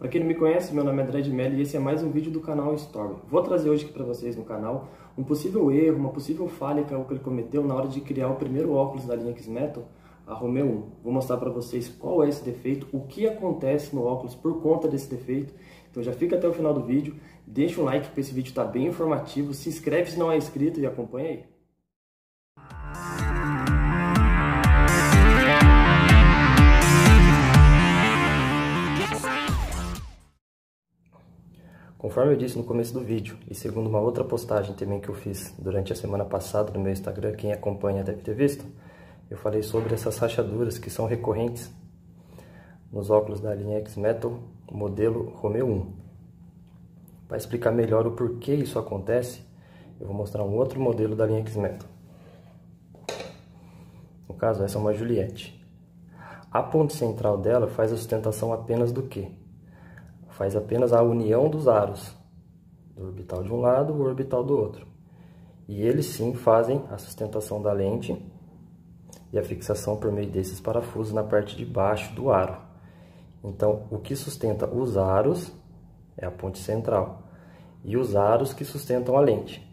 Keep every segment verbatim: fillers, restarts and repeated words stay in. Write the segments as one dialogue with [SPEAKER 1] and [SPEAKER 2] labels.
[SPEAKER 1] Para quem não me conhece, meu nome é André de Mello e esse é mais um vídeo do canal Story. Vou trazer hoje aqui para vocês no canal um possível erro, uma possível falha que ele cometeu na hora de criar o primeiro óculos da linha X-Metal, a Romeo um. Vou mostrar para vocês qual é esse defeito, o que acontece no óculos por conta desse defeito. Então já fica até o final do vídeo, deixa um like porque esse vídeo está bem informativo, se inscreve se não é inscrito e acompanha aí. Conforme eu disse no começo do vídeo, e segundo uma outra postagem também que eu fiz durante a semana passada no meu Instagram, quem acompanha deve ter visto, eu falei sobre essas rachaduras que são recorrentes nos óculos da linha X-Metal modelo Romeo um. Para explicar melhor o porquê isso acontece, eu vou mostrar um outro modelo da linha X-Metal. No caso, essa é uma Juliette. A ponte central dela faz a sustentação apenas do quê? Faz apenas a união dos aros, do orbital de um lado e o orbital do outro. E eles sim fazem a sustentação da lente e a fixação por meio desses parafusos na parte de baixo do aro. Então, o que sustenta os aros é a ponte central e os aros que sustentam a lente.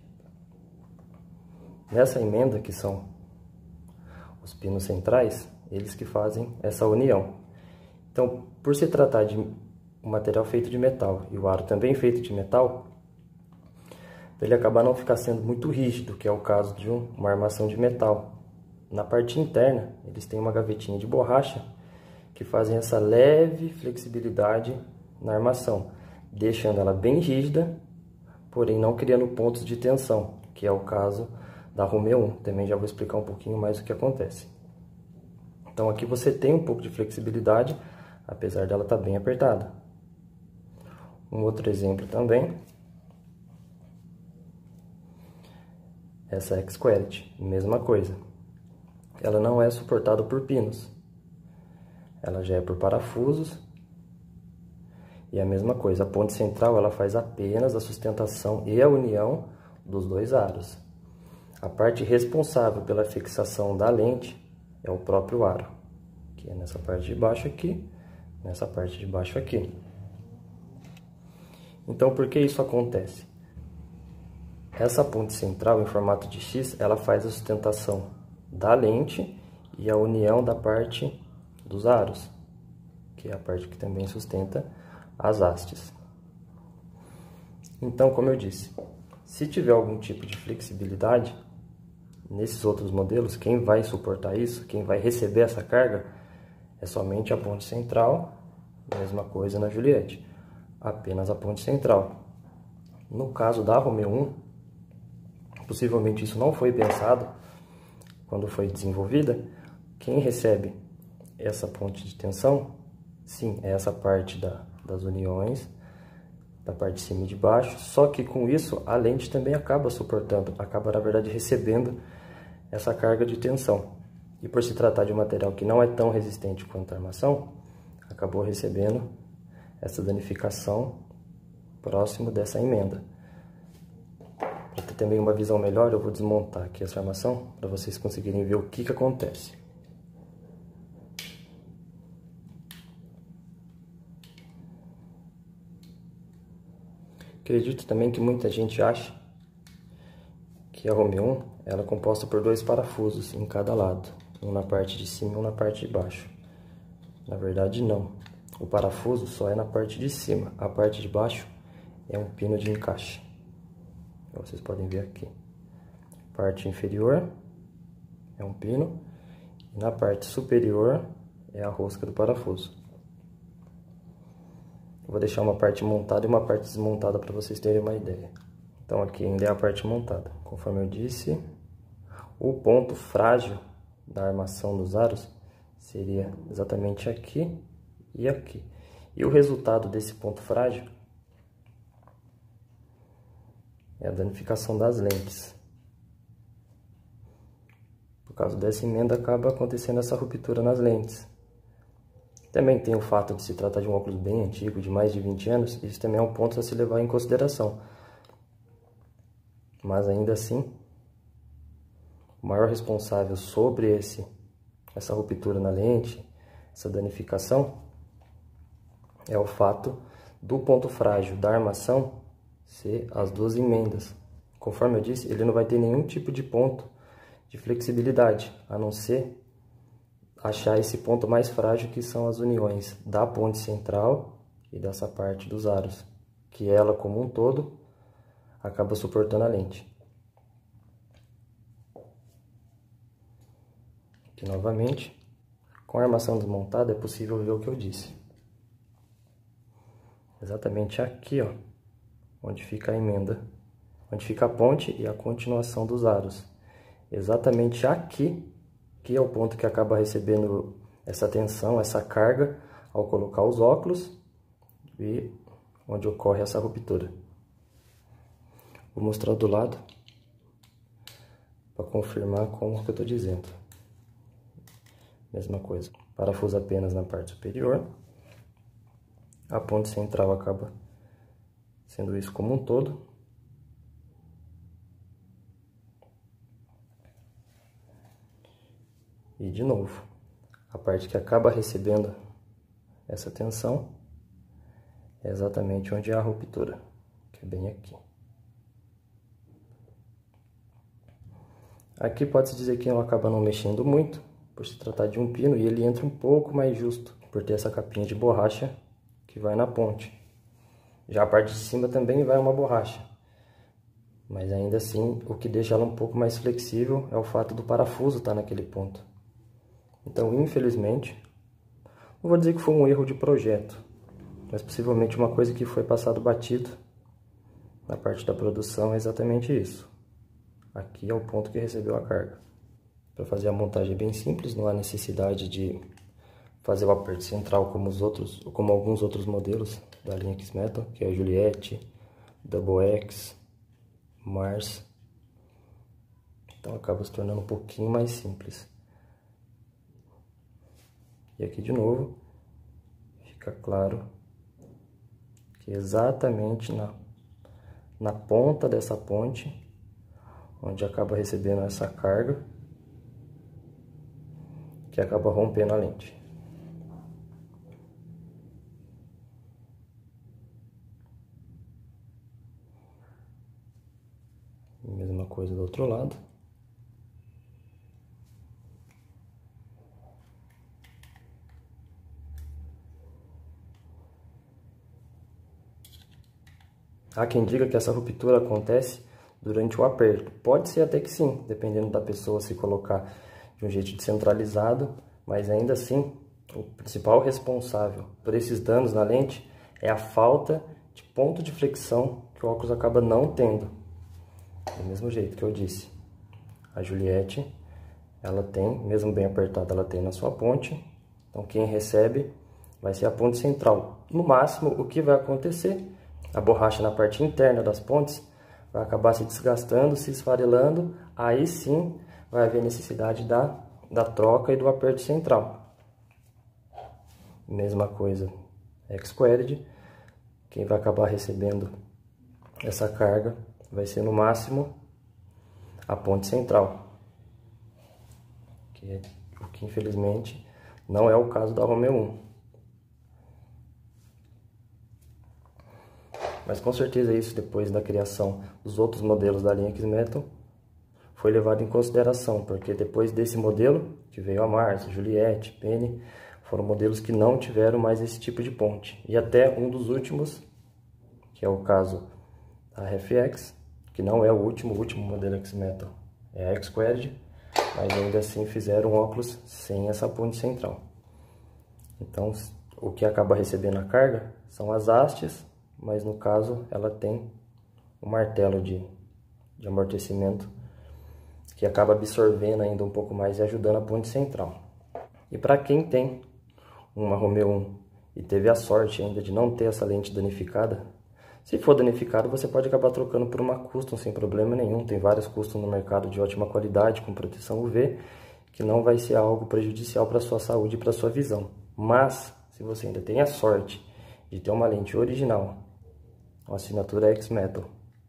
[SPEAKER 1] Nessa emenda, que são os pinos centrais, eles que fazem essa união. Então, por se tratar de um material feito de metal e o aro também feito de metal, ele acabar não ficar sendo muito rígido, que é o caso de um, uma armação de metal. Na parte interna, eles têm uma gavetinha de borracha que fazem essa leve flexibilidade na armação, deixando ela bem rígida, porém não criando pontos de tensão, que é o caso da Romeo um. Também já vou explicar um pouquinho mais o que acontece. Então aqui você tem um pouco de flexibilidade, apesar dela estar bem apertada. Um outro exemplo também, essa X-Quality, mesma coisa. Ela não é suportada por pinos, ela já é por parafusos. E a mesma coisa, a ponte central ela faz apenas a sustentação e a união dos dois aros. A parte responsável pela fixação da lente é o próprio aro, que é nessa parte de baixo aqui, nessa parte de baixo aqui. Então, por que isso acontece? Essa ponte central em formato de X, ela faz a sustentação da lente e a união da parte dos aros, que é a parte que também sustenta as hastes. Então, como eu disse, se tiver algum tipo de flexibilidade nesses outros modelos, quem vai suportar isso, quem vai receber essa carga, é somente a ponte central, mesma coisa na Juliette, apenas a ponte central. No caso da Romeo um, possivelmente isso não foi pensado quando foi desenvolvida. Quem recebe essa ponte de tensão, sim, é essa parte da, das uniões, da parte de cima e de baixo, só que com isso a lente também acaba suportando, acaba na verdade recebendo essa carga de tensão. E por se tratar de um material que não é tão resistente quanto a armação, acabou recebendo essa danificação próximo dessa emenda. Para ter também uma visão melhor, eu vou desmontar aqui essa armação para vocês conseguirem ver o que que acontece. Acredito também que muita gente acha que a Romeo um ela é composta por dois parafusos em cada lado, um na parte de cima e um na parte de baixo. Na verdade, não. O parafuso só é na parte de cima, a parte de baixo é um pino de encaixe. Vocês podem ver aqui. Parte inferior é um pino e na parte superior é a rosca do parafuso. Vou deixar uma parte montada e uma parte desmontada para vocês terem uma ideia. Então aqui ainda é a parte montada. Conforme eu disse, o ponto frágil da armação dos aros seria exatamente aqui e aqui. E o resultado desse ponto frágil é a danificação das lentes. Por causa dessa emenda acaba acontecendo essa ruptura nas lentes. Também tem o fato de se tratar de um óculos bem antigo, de mais de vinte anos, isso também é um ponto a se levar em consideração. Mas ainda assim, o maior responsável sobre esse, essa ruptura na lente, essa danificação, é o fato do ponto frágil da armação ser as duas emendas. Conforme eu disse, ele não vai ter nenhum tipo de ponto de flexibilidade, a não ser achar esse ponto mais frágil, que são as uniões da ponte central e dessa parte dos aros, que ela como um todo acaba suportando a lente. Aqui novamente, com a armação desmontada é possível ver o que eu disse. Exatamente aqui, ó, onde fica a emenda, onde fica a ponte e a continuação dos aros. Exatamente aqui, que é o ponto que acaba recebendo essa tensão, essa carga, ao colocar os óculos e onde ocorre essa ruptura. Vou mostrar do lado para confirmar com o que eu estou dizendo. Mesma coisa, parafuso apenas na parte superior. A ponte central acaba sendo isso como um todo. E de novo, a parte que acaba recebendo essa tensão é exatamente onde há a ruptura, que é bem aqui. Aqui pode-se dizer que não acaba não mexendo muito, por se tratar de um pino, e ele entra um pouco mais justo, por ter essa capinha de borracha que vai na ponte. Já a parte de cima também vai uma borracha, mas ainda assim o que deixa ela um pouco mais flexível é o fato do parafuso estar naquele ponto. Então, infelizmente, não vou dizer que foi um erro de projeto, mas possivelmente uma coisa que foi passado batido na parte da produção é exatamente isso. Aqui é o ponto que recebeu a carga. Para fazer a montagem é bem simples, não há necessidade de fazer o aperto central como os outros, como alguns outros modelos da linha X-Metal, que é a Juliette, Double X, Mars. Então acaba se tornando um pouquinho mais simples. E aqui de novo, fica claro que exatamente na, na ponta dessa ponte, onde acaba recebendo essa carga, que acaba rompendo a lente. Mesma coisa do outro lado. Há quem diga que essa ruptura acontece durante o aperto. Pode ser até que sim, dependendo da pessoa se colocar de um jeito descentralizado, mas ainda assim, o principal responsável por esses danos na lente é a falta de ponto de flexão que o óculos acaba não tendo. Do mesmo jeito que eu disse, a Juliette, ela tem, mesmo bem apertada, ela tem na sua ponte, então quem recebe vai ser a ponte central. No máximo, o que vai acontecer? A borracha na parte interna das pontes vai acabar se desgastando, se esfarelando, aí sim vai haver necessidade da, da troca e do aperto central. Mesma coisa, X-Querid, quem vai acabar recebendo essa carga vai ser no máximo a ponte central, que é o que infelizmente não é o caso da Romeo um. Mas com certeza isso, depois da criação dos outros modelos da linha X-Metal, foi levado em consideração, porque depois desse modelo, que veio a Mars, Juliette, Penny, foram modelos que não tiveram mais esse tipo de ponte. E até um dos últimos, que é o caso da R F X, que não é o último, o último modelo X-Metal, é a X-Querid, mas ainda assim fizeram óculos sem essa ponte central. Então, o que acaba recebendo a carga são as hastes, mas no caso ela tem um martelo de, de amortecimento que acaba absorvendo ainda um pouco mais e ajudando a ponte central. E para quem tem uma Romeo um e teve a sorte ainda de não ter essa lente danificada, se for danificado você pode acabar trocando por uma custom sem problema nenhum. Tem várias custom no mercado de ótima qualidade, com proteção U V, que não vai ser algo prejudicial para a sua saúde e para a sua visão. Mas, se você ainda tem a sorte de ter uma lente original, uma assinatura X-Metal,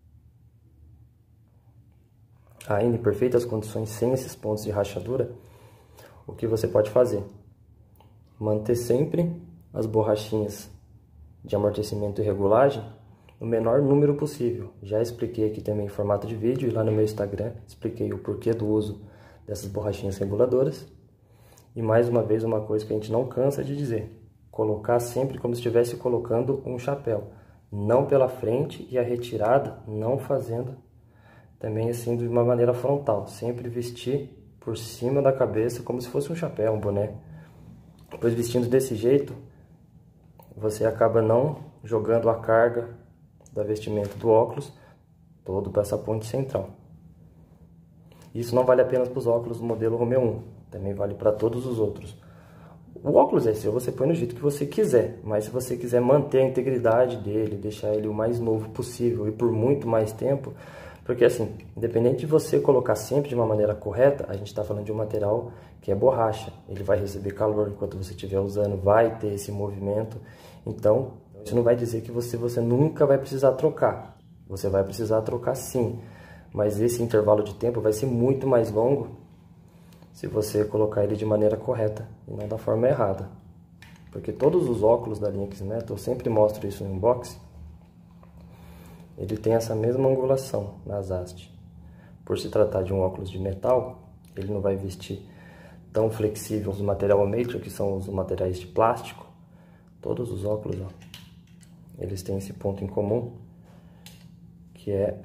[SPEAKER 1] ainda em perfeitas condições, sem esses pontos de rachadura, o que você pode fazer? Manter sempre as borrachinhas de amortecimento e regulagem no menor número possível. Já expliquei aqui também em formato de vídeo e lá no meu Instagram expliquei o porquê do uso dessas borrachinhas reguladoras. E mais uma vez, uma coisa que a gente não cansa de dizer: colocar sempre como se estivesse colocando um chapéu, não pela frente, e a retirada não fazendo também assim de uma maneira frontal, sempre vestir por cima da cabeça como se fosse um chapéu, um boné. Pois vestindo desse jeito, você acaba não jogando a carga da vestimenta do óculos todo para essa ponte central. Isso não vale apenas para os óculos do modelo Romeo um, também vale para todos os outros. O óculos é seu, você põe no jeito que você quiser, mas se você quiser manter a integridade dele, deixar ele o mais novo possível e por muito mais tempo, porque assim, independente de você colocar sempre de uma maneira correta, a gente está falando de um material que é borracha, ele vai receber calor enquanto você estiver usando, vai ter esse movimento, então isso não vai dizer que você, você nunca vai precisar trocar, você vai precisar trocar sim, mas esse intervalo de tempo vai ser muito mais longo se você colocar ele de maneira correta e não da forma errada. Porque todos os óculos da linha X-Metal, eu sempre mostro isso no unboxing, ele tem essa mesma angulação nas hastes. Por se tratar de um óculos de metal, ele não vai vestir tão flexível os material matrix, que são os materiais de plástico. Todos os óculos, ó, eles têm esse ponto em comum, que é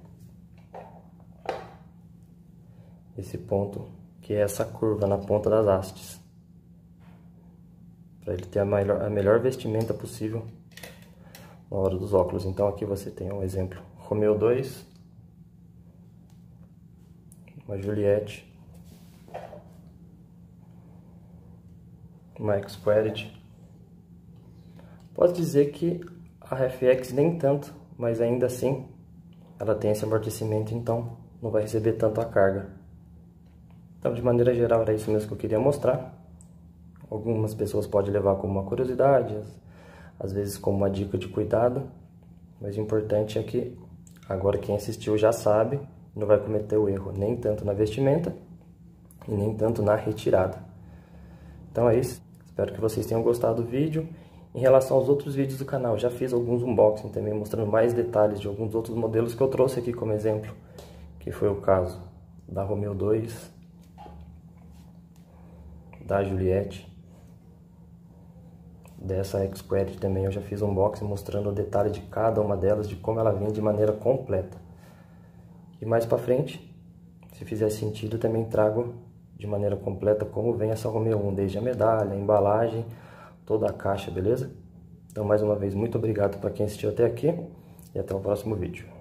[SPEAKER 1] esse ponto, que é essa curva na ponta das hastes, para ele ter a melhor, a melhor vestimenta possível na hora dos óculos. Então aqui você tem um exemplo, Romeo dois, uma Juliette, uma X-Quality. Pode dizer que a R F X nem tanto, mas ainda assim ela tem esse amortecimento, então não vai receber tanto a carga. Então, de maneira geral, era isso mesmo que eu queria mostrar. Algumas pessoas podem levar como uma curiosidade, às vezes como uma dica de cuidado, mas o importante é que agora quem assistiu já sabe, não vai cometer o erro nem tanto na vestimenta e nem tanto na retirada. Então é isso, espero que vocês tenham gostado do vídeo. Em relação aos outros vídeos do canal, já fiz alguns unboxing também, mostrando mais detalhes de alguns outros modelos que eu trouxe aqui como exemplo, que foi o caso da Romeo dois, da Juliette, dessa X-Quality também eu já fiz um unboxing mostrando o detalhe de cada uma delas, de como ela vem de maneira completa. E mais pra frente, se fizer sentido, também trago de maneira completa como vem essa Romeo um, desde a medalha, a embalagem, toda a caixa, beleza? Então mais uma vez, muito obrigado para quem assistiu até aqui e até o próximo vídeo.